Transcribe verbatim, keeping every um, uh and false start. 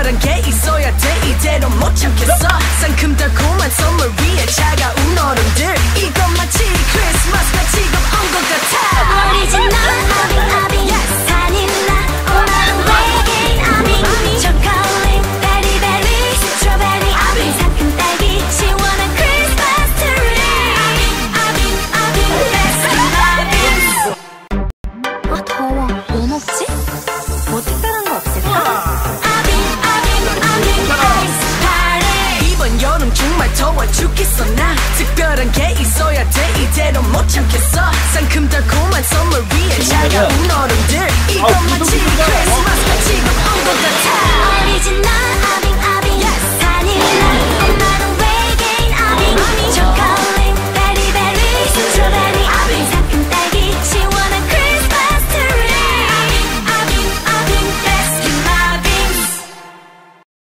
특별한 게 있어야 돼 이대로 못 참겠어 상큼 달콤한 선물 위에 차가운 얼음들 이건 마치 크리스마스가 지금 온 것 같아 오리지널 아빙 아빙 바닐라 오만 웨이긴 아빙 초콜릿 베리베리 스트로베리 아빙 상큼 딸기 시원한 크리스마스 트리 아빙 아빙 아빙 베스킨 라빈스 아 더워 뭐 먹지? 뭐 특별한 거 없을까? 이번 여름 정말 더워 죽겠어 나 특별한 게 있어야 돼 이대로 못 참겠어 상큼 달콤한 선물 위에 차가운 얼음들 이건 마치 크리스마스가 지금 온 것 같아 오리지널 아빙